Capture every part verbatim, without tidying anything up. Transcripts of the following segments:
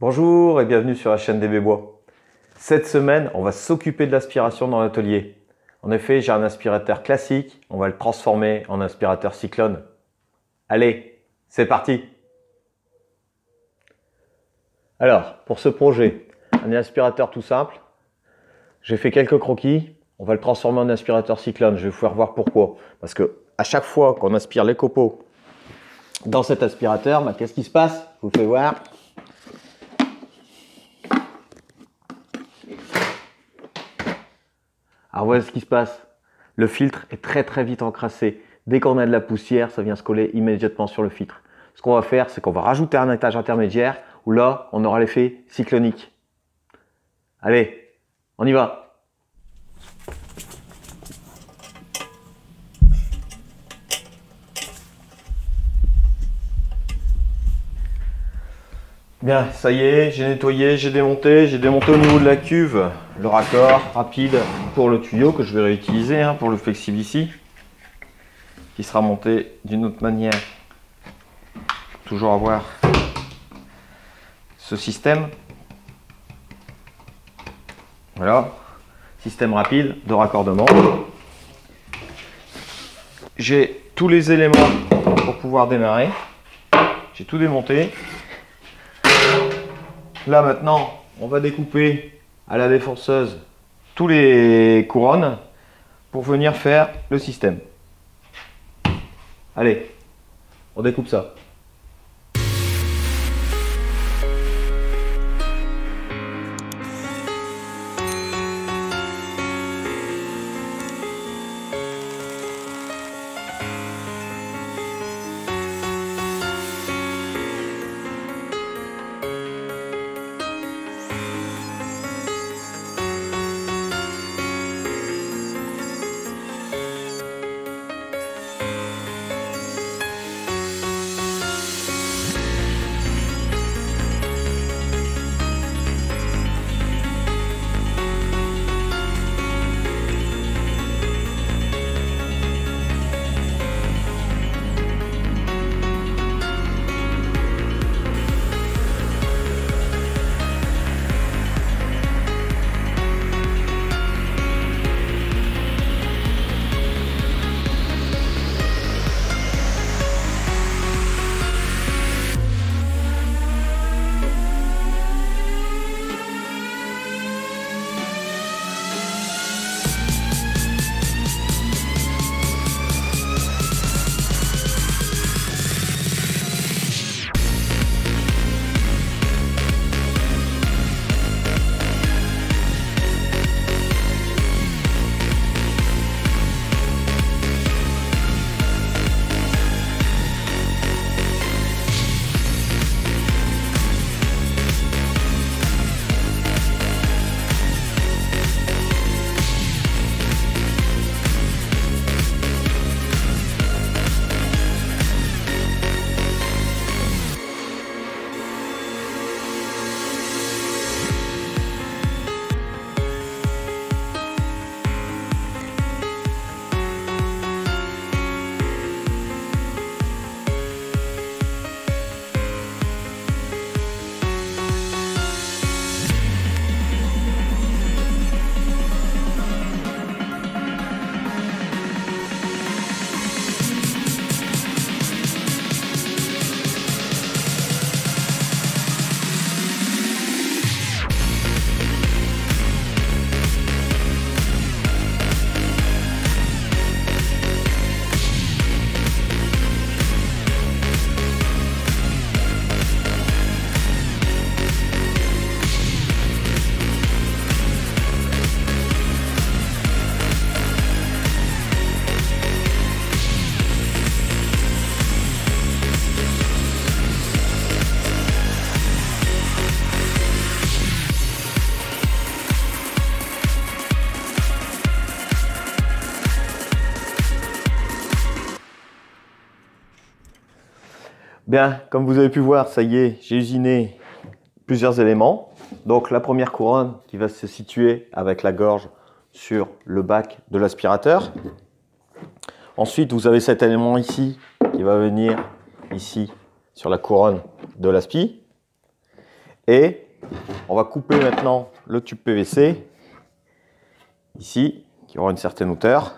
Bonjour et bienvenue sur la chaîne D B Bois. Cette semaine, on va s'occuper de l'aspiration dans l'atelier. En effet, j'ai un aspirateur classique, on va le transformer en aspirateur cyclone. Allez, c'est parti! Alors, pour ce projet, un aspirateur tout simple, j'ai fait quelques croquis, on va le transformer en aspirateur cyclone. Je vais vous faire voir pourquoi. Parce que à chaque fois qu'on aspire les copeaux dans cet aspirateur, bah, qu'est-ce qui se passe? Je vous fais voir. Alors voilà ce qui se passe. Le filtre est très très vite encrassé. Dès qu'on a de la poussière, ça vient se coller immédiatement sur le filtre. Ce qu'on va faire, c'est qu'on va rajouter un étage intermédiaire où là, on aura l'effet cyclonique. Allez, on y va. Bien, ça y est, j'ai nettoyé, j'ai démonté, j'ai démonté au niveau de la cuve le raccord rapide pour le tuyau que je vais réutiliser hein, pour le flexible ici, qui sera monté d'une autre manière. Toujours avoir ce système. Voilà, système rapide de raccordement. J'ai tous les éléments pour pouvoir démarrer. J'ai tout démonté. Là maintenant, on va découper à la défonceuse tous les couronnes pour venir faire le système. Allez, on découpe ça. Bien, comme vous avez pu voir, ça y est, j'ai usiné plusieurs éléments. Donc la première couronne qui va se situer avec la gorge sur le bac de l'aspirateur. Ensuite, vous avez cet élément ici qui va venir ici sur la couronne de l'aspi. Et on va couper maintenant le tube P V C, ici, qui aura une certaine hauteur,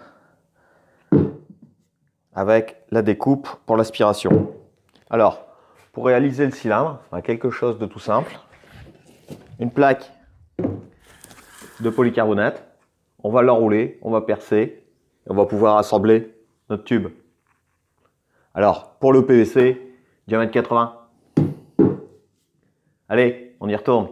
avec la découpe pour l'aspiration. Alors, pour réaliser le cylindre, on a quelque chose de tout simple. Une plaque de polycarbonate, on va l'enrouler, on va percer, et on va pouvoir assembler notre tube. Alors, pour le P V C, diamètre quatre-vingts. Allez, on y retourne.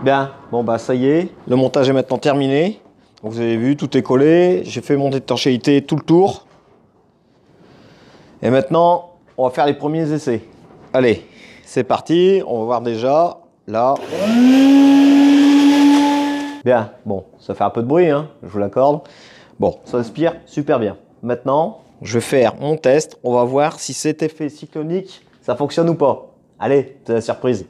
Bien, bon bah ça y est, le montage est maintenant terminé. Donc, vous avez vu, tout est collé. J'ai fait mon étanchéité tout le tour. Et maintenant, on va faire les premiers essais. Allez, c'est parti. On va voir déjà, là. Bien, bon, ça fait un peu de bruit, hein, je vous l'accorde. Bon, ça aspire super bien. Maintenant, je vais faire mon test. On va voir si cet effet cyclonique, ça fonctionne ou pas. Allez, c'est la surprise.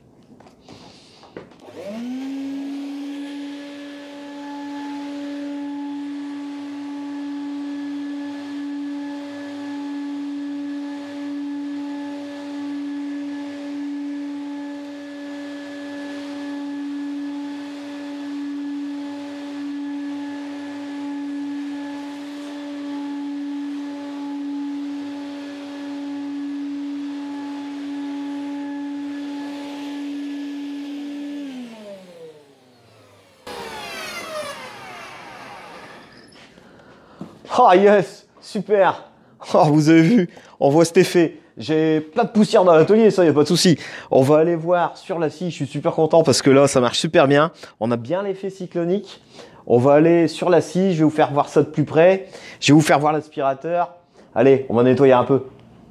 Oh yes, super. Oh, vous avez vu, on voit cet effet. J'ai plein de poussière dans l'atelier, ça, il n'y a pas de souci. On va aller voir sur la scie, je suis super content parce que là, ça marche super bien. On a bien l'effet cyclonique. On va aller sur la scie, je vais vous faire voir ça de plus près. Je vais vous faire voir l'aspirateur. Allez, on va nettoyer un peu.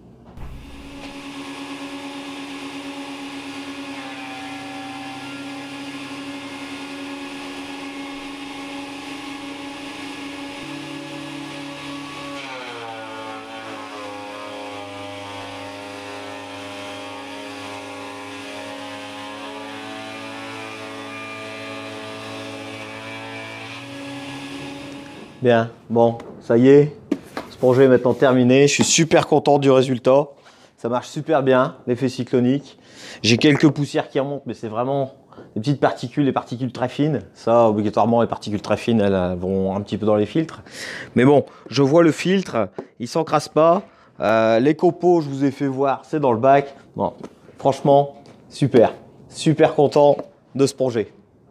Bien, bon, ça y est, ce projet est maintenant terminé. Je suis super content du résultat. Ça marche super bien, l'effet cyclonique. J'ai quelques poussières qui remontent, mais c'est vraiment des petites particules, des particules très fines. Ça, obligatoirement, les particules très fines, elles vont un petit peu dans les filtres. Mais bon, je vois le filtre, il s'encrasse pas. Euh, les copeaux, je vous ai fait voir, c'est dans le bac. Bon, franchement, super, super content de ce projet.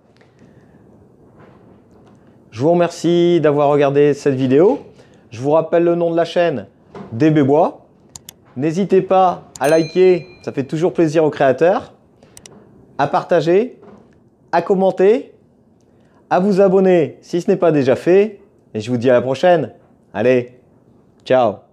Je vous remercie d'avoir regardé cette vidéo. Je vous rappelle le nom de la chaîne, D B Bois. N'hésitez pas à liker, ça fait toujours plaisir aux créateurs, à partager, à commenter, à vous abonner si ce n'est pas déjà fait. Et je vous dis à la prochaine. Allez, ciao!